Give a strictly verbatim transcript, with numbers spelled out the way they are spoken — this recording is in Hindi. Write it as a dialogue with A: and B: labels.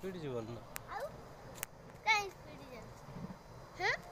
A: स्पीड जीवन ना
B: ଆଉ କାଇଁ ସ୍ପିଡ ଯାଉଛି? ହଁ